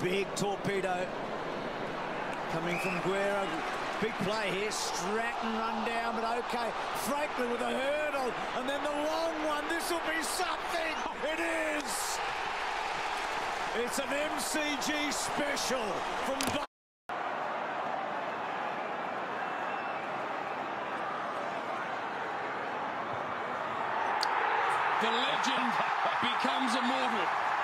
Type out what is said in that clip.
Big torpedo coming from Guerra. Big play here. Stratton run down, but okay. Franklin with a hurdle, and then the long one. This will be something. It is. It's an MCG special from. The legend becomes immortal.